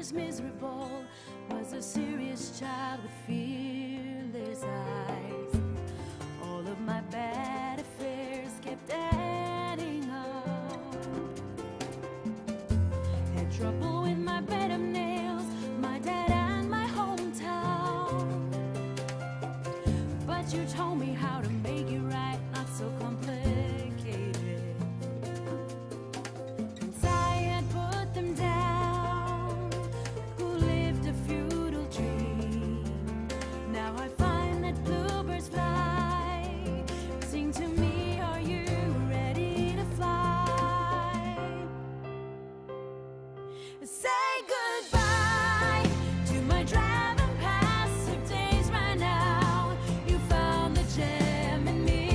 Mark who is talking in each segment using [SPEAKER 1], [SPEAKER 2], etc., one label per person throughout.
[SPEAKER 1] was miserable, was a serious child with fearless eyes. All of my bad affairs kept adding up. Had trouble with my bed of nails, my dad and my hometown. But you told me how to make it right, not so complicated. Once I had put them down, who lived a futile dream. Now I find that bluebirds fly. Sing to me, are you ready to fly? Say goodbye to my drab and passive days right now. You found the gem in me.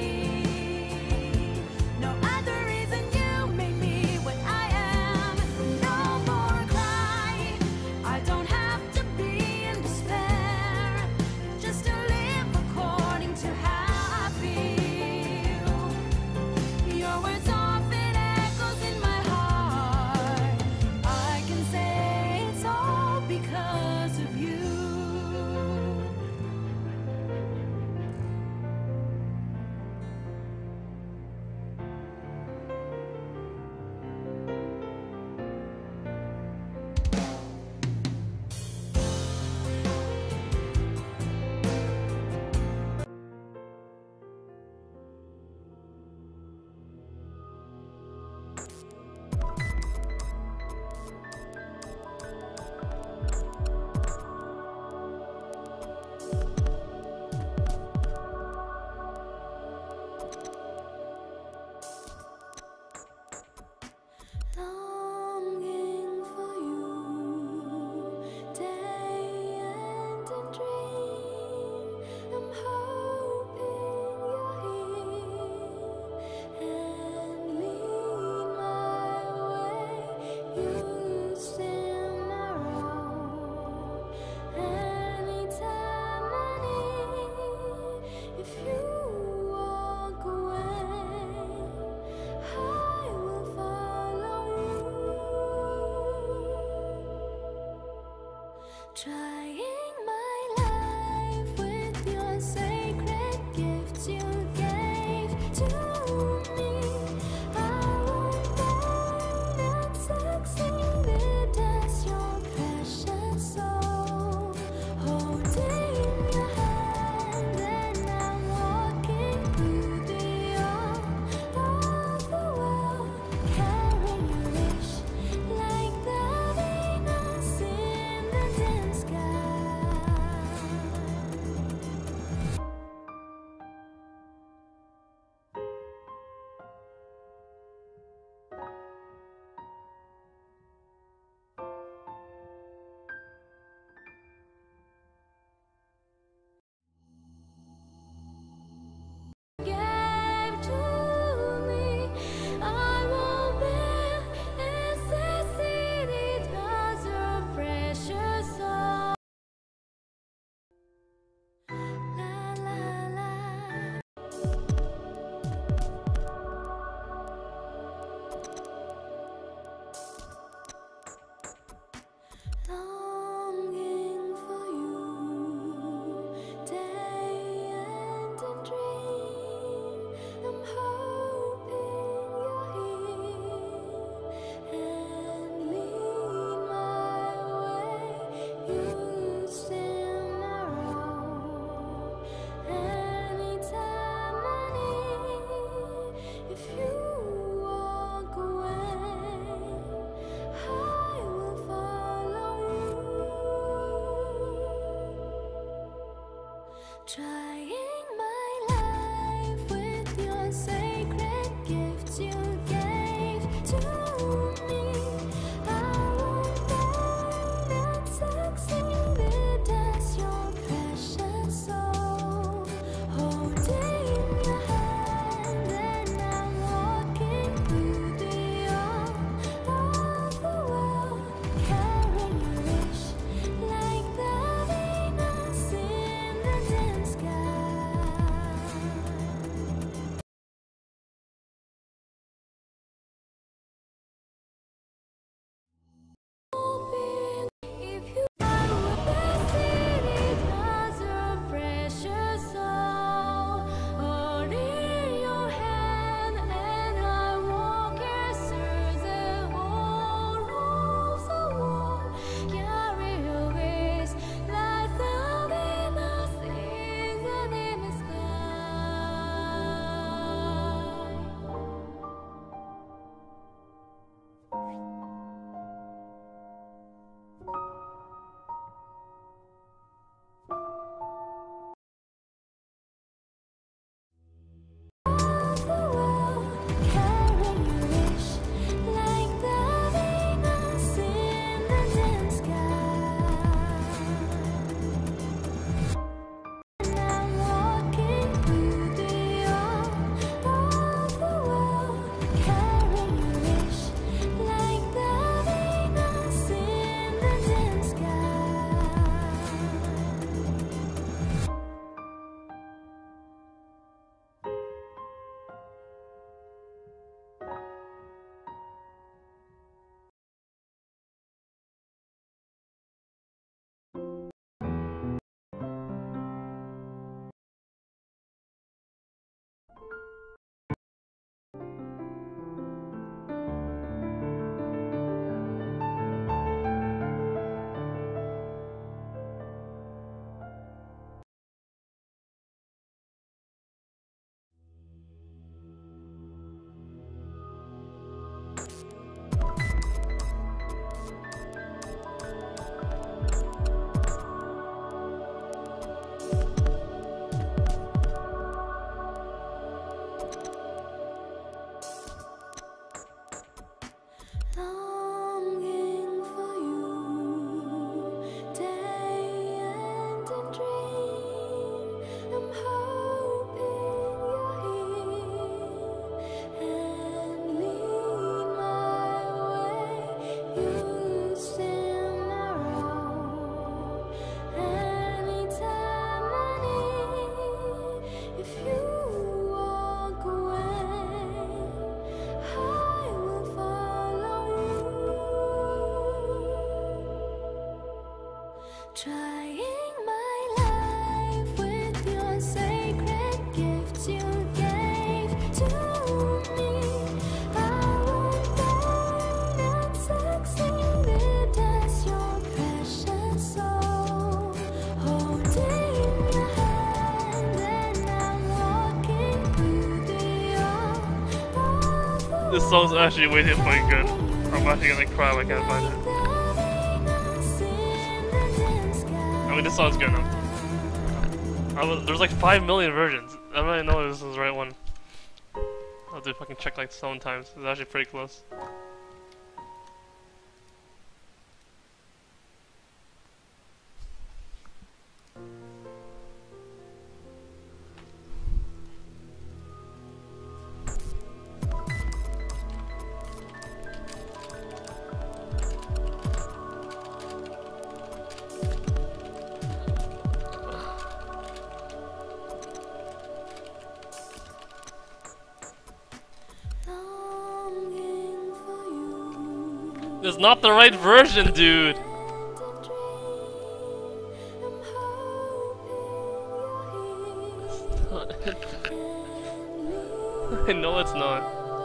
[SPEAKER 1] No other reason you made me what I am. No more crying, I don't have to be in despair. Just to live according to how I feel. Your words often echoes in my heart. I can say it's all because of you. Longing for you, day and in dream. I'm hoping you're here and lead my way. You stand around anytime I need. If you walk away, I will follow you. Trying my life with your sacred gifts you gave to me. I won't find that succeeded as your precious soul. Holding your hand and I'm walking through the arm of the world, carrying your wish like the Venus in the dim sky. Gave to me, I will bear as a seed, it has a precious soul. La la la. Longing for you, day and in dream. I'm hoping you're here and lead my way. You stand around anytime I need. If you walk away, I will follow you. Trying my life with your sacred gifts you gave to me. I won't find that succeeded as your precious soul. Holding your hand and I'm walking through the arm of the world, carrying your wish like the Venus in the dim sky.
[SPEAKER 2] This song's actually way too fucking good. I'm actually gonna cry if I can't find it. I mean, this song's good enough. There's like 5 million versions. I don't really know if this is the right one. I'll have to fucking check like 7 times. It's actually pretty close. It's not the right version, dude. I know it's not.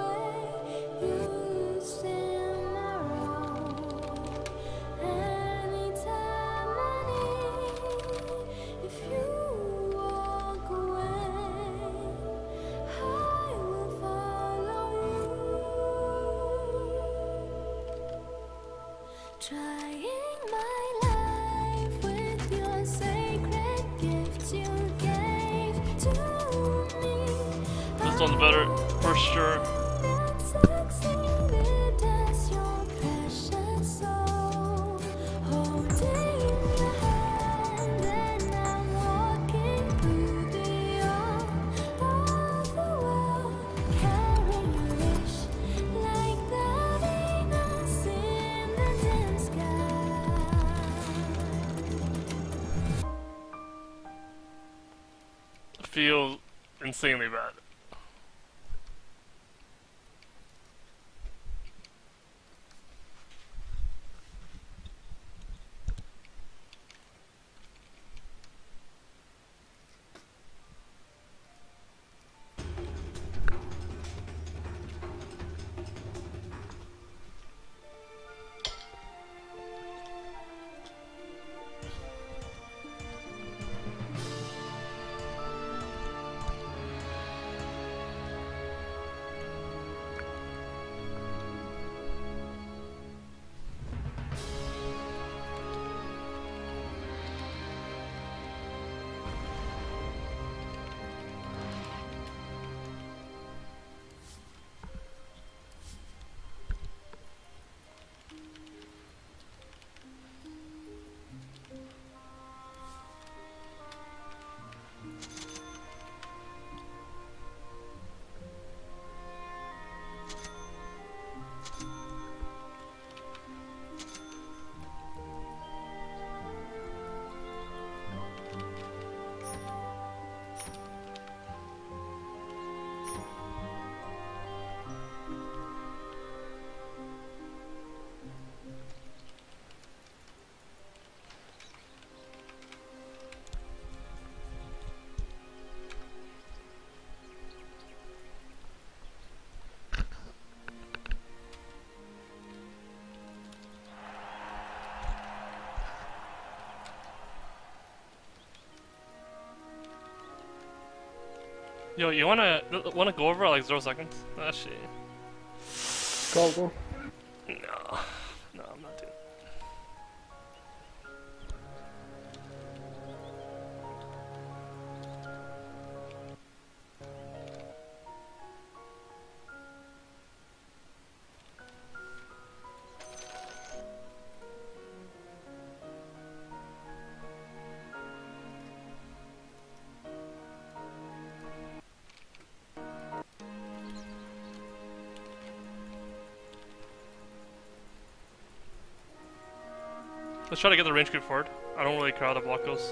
[SPEAKER 1] Trying my life with your sacred gifts you gave to me.
[SPEAKER 2] This one's better, for sure.
[SPEAKER 1] That succeeded as your precious soul, holding your hand, and I'm walking through the arm of the world, carrying a wish like the Venus in the dim sky.
[SPEAKER 2] Feels insanely bad. Yo, you wanna go over like 0 seconds? Ah, shit.
[SPEAKER 3] Go.
[SPEAKER 2] No, no, I'm not doing it. Let's try to get the range creep forward. I don't really care how the block goes.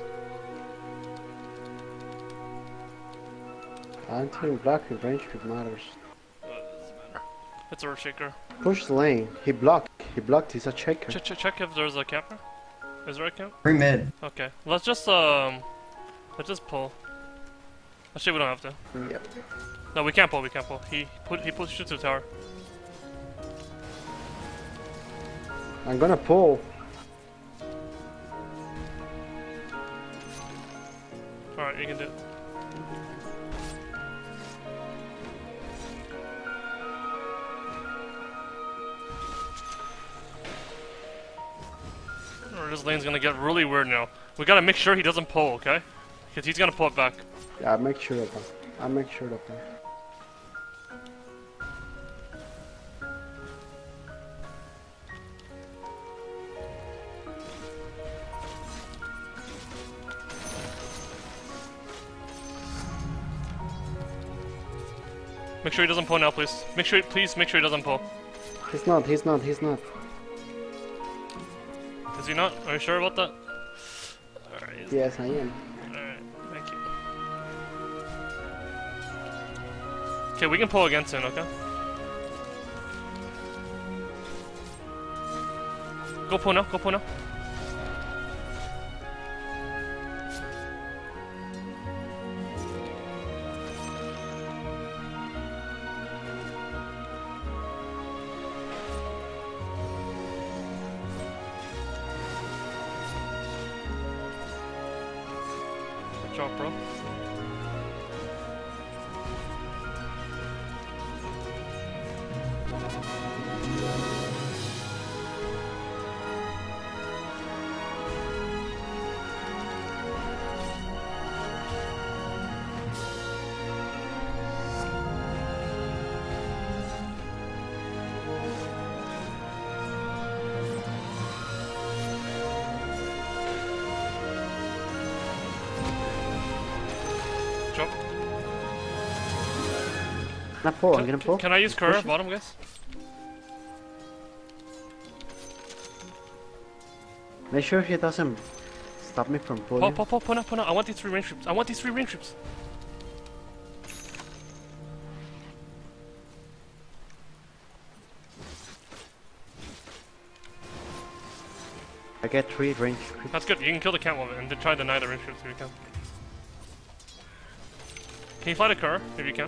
[SPEAKER 3] Anti block and range creep matters.
[SPEAKER 2] It doesn't matter. It's a Earth Shaker.
[SPEAKER 3] Push the lane. He blocked. He blocked. He's a checker.
[SPEAKER 2] Check if there's a camper. Is there a camp?
[SPEAKER 4] Bring mid.
[SPEAKER 2] Okay. Let's just pull. Actually, we don't have to.
[SPEAKER 3] Yep.
[SPEAKER 2] No, we can't pull. We can't pull. He pushed you to the tower.
[SPEAKER 3] I'm gonna pull.
[SPEAKER 2] Alright, you can do it. this lane's gonna get really weird now. We gotta make sure he doesn't pull, okay? Because he's gonna pull it back.
[SPEAKER 3] Yeah, I'll make sure of that. I'll make sure of that.
[SPEAKER 2] Make sure he doesn't pull now, please. Please make sure he doesn't pull.
[SPEAKER 3] He's not, he's not, he's not.
[SPEAKER 2] Is he not? Are you sure about that? Alright.
[SPEAKER 3] Yes, I am.
[SPEAKER 2] Alright, thank you. Okay, we can pull again soon, okay? Go pull now, go pull now. Good job, bro. Jump.
[SPEAKER 3] I'm gonna pull, I'm gonna pull.
[SPEAKER 2] Can I use Kura
[SPEAKER 3] Push it.
[SPEAKER 2] bottom, guys?
[SPEAKER 3] Make sure he doesn't stop me from pulling.
[SPEAKER 2] Pull now. I want these 3 range troops. I want these 3 range troops.
[SPEAKER 3] I get 3 range.
[SPEAKER 2] That's good. You can kill the Catwoman and then try to deny the range troops if you can. Can you fly the car if you can?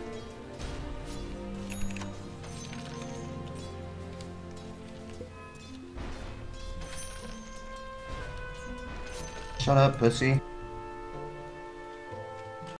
[SPEAKER 4] Shut up, pussy.